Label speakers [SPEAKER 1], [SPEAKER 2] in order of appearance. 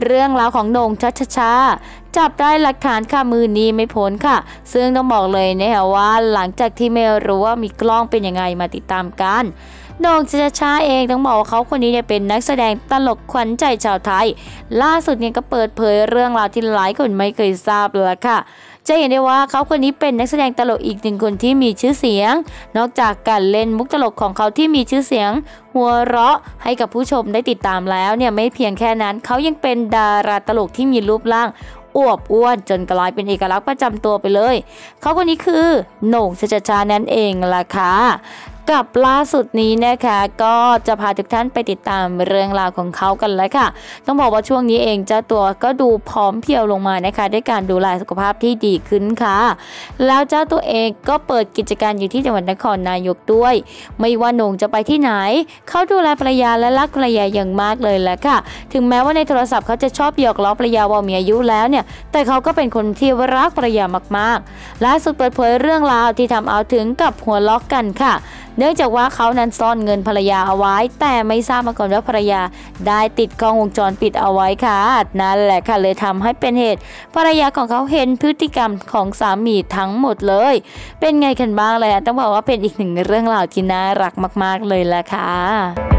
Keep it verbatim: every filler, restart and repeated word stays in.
[SPEAKER 1] เรื่องราวของโหน่งชัชชาจับได้หลักฐานค่ะมือนี้ไม่พ้นค่ะซึ่งต้องบอกเลยนะคะว่าหลังจากที่ไม่รู้ว่ามีกล้องเป็นยังไงมาติดตามกันโหน่งชัชชาเองต้องบอกว่าเขาคนนี้เนี่ยเป็นนักแสดงตลกขวัญใจชาวไทยล่าสุดเนี่ยก็เปิดเผยเรื่องราวที่หลายคนไม่เคยทราบเลยค่ะจะเห็นได้ว่าเขาคนนี้เป็นนักแสดงตลกอีกหนึ่งคนที่มีชื่อเสียงนอกจากการเล่นมุกตลกของเขาที่มีชื่อเสียงหัวเราะให้กับผู้ชมได้ติดตามแล้วเนี่ยไม่เพียงแค่นั้นเขายังเป็นดาราตลกที่มีรูปร่างอวบอ้วนจนกลายเป็นเอกลักษณ์ประจำตัวไปเลยเขาคนนี้คือโหน่งชัชชานั่นเองล่ะค่ะกับล่าสุดนี้นะคะก็จะพาทุกท่านไปติดตามเรื่องราวของเขากันเลยค่ะต้องบอกว่าช่วงนี้เองเจ้าตัวก็ดูผอมเพรียวลงมานะคะด้วยการดูแลสุขภาพที่ดีขึ้นค่ะแล้วเจ้าตัวเองก็เปิดกิจการอยู่ที่จังหวัดนครนายกด้วยไม่ว่าโหน่งจะไปที่ไหนเขาดูแลภรรยาและรักภรรยาอย่างมากเลยแหละค่ะถึงแม้ว่าในโทรศัพท์เขาจะชอบหยอกล้อภรรยาว่ามีอายุแล้วเนี่ยแต่เขาก็เป็นคนที่รักภรรยามากๆล่าสุดเปิดเผยเรื่องราวที่ทำเอาถึงกับหัวล็อกกันค่ะเนื่องจากว่าเขานั้นซ่อนเงินภรรยาเอาไว้แต่ไม่ทราบมาก่อนว่าภรรยาได้ติดกล้องวงจรปิดเอาไว้ค่ะนั่นแหละค่ะเลยทำให้เป็นเหตุภรรยาของเขาเห็นพฤติกรรมของสามีทั้งหมดเลยเป็นไงกันบ้างเลยต้องบอกว่าเป็นอีกหนึ่งเรื่องราวที่น่ารักมากๆเลยแหละค่ะ